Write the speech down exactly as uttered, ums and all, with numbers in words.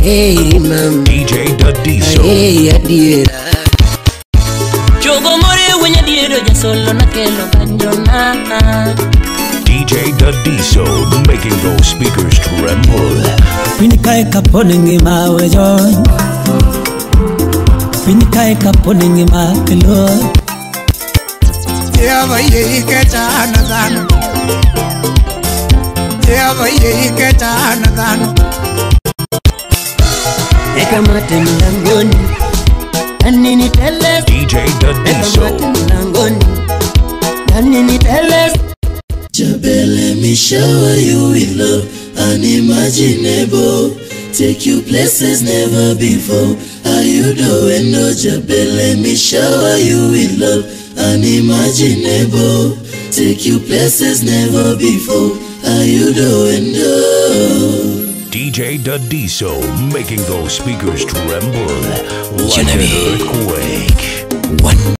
Hey mam D J Dadiso. Hey adiera Chogo more wenya diero ja solo na kelo banjona. D J Dadiso making those speakers tremble. Pinkai kaponingi mawe joy. Pinkai kaponingi makelo. Eva ye ketana dano. Eva ye ketana dano. Eka mate mlangoni Anini teles D J Dadiso. Eka mate mlangoni Anini teles Jabe, let me shower you with love unimaginable. Take you places never before. How you doing, no Jabe? Let me shower you with love unimaginable. Take you places never before. How you doing, no? D J Dadiso making those speakers tremble like an earthquake. One.